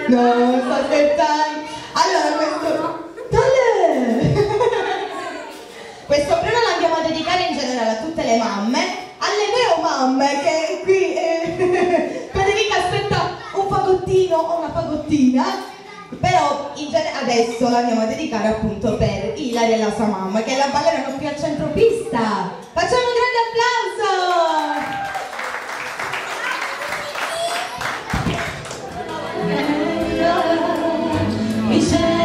No, sto scherzando. Allora, questo brano l'andiamo a dedicare in generale a tutte le mamme, alle neomamme che qui Federica aspetta un fagottino o una fagottina, però adesso l'andiamo a dedicare appunto per Ilaria e la sua mamma, che la ballerano qui al centro pista. Facciamo un grande applauso!